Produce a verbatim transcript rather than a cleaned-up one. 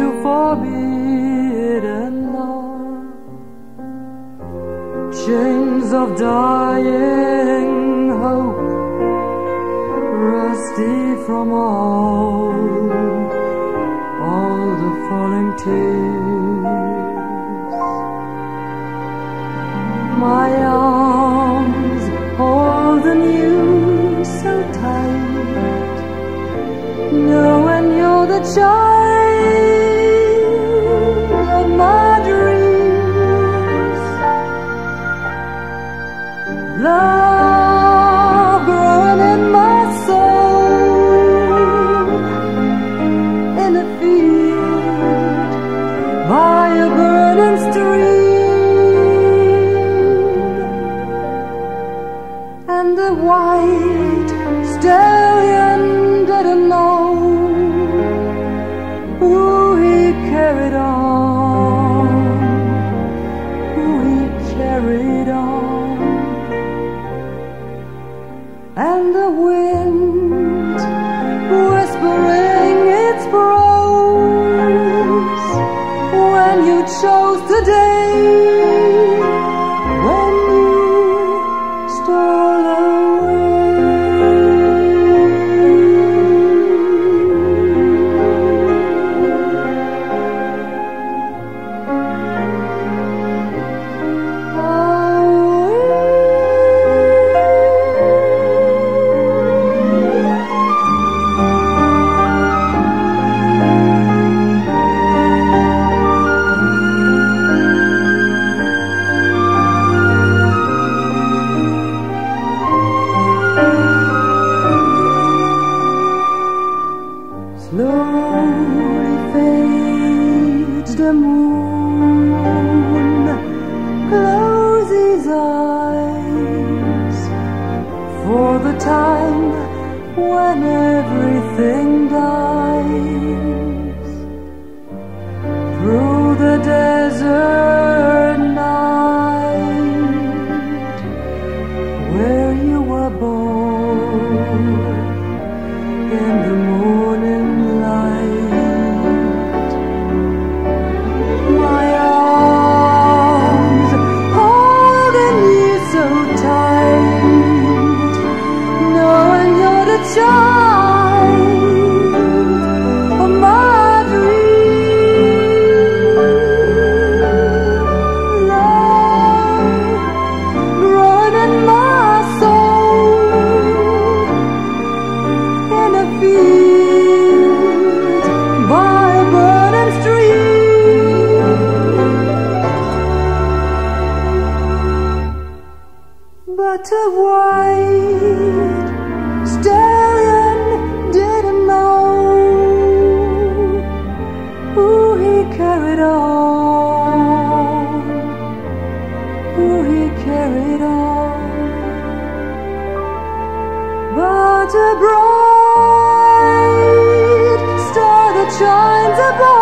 to forbidden love, chains of dying hope, rusty from all, all the falling tears. My arms holding you so tight, knowing you're the child of my dreams. Love growing in my soul, in a field by a burning stream, and the white stallion didn't know who he carried on, who he carried on. And the wind whispering its prose when you chose today, when you stole away. Slowly fades the moon, close his eyes for the time when everything dies. Through the desert night where you were born, in the morning light, my arms holding you so tight, knowing you're the child of my dream. Love growing in my soul, in a field by a burning stream, but a white stallion didn't know who he carried on, who he carried on. But a bright star that shines above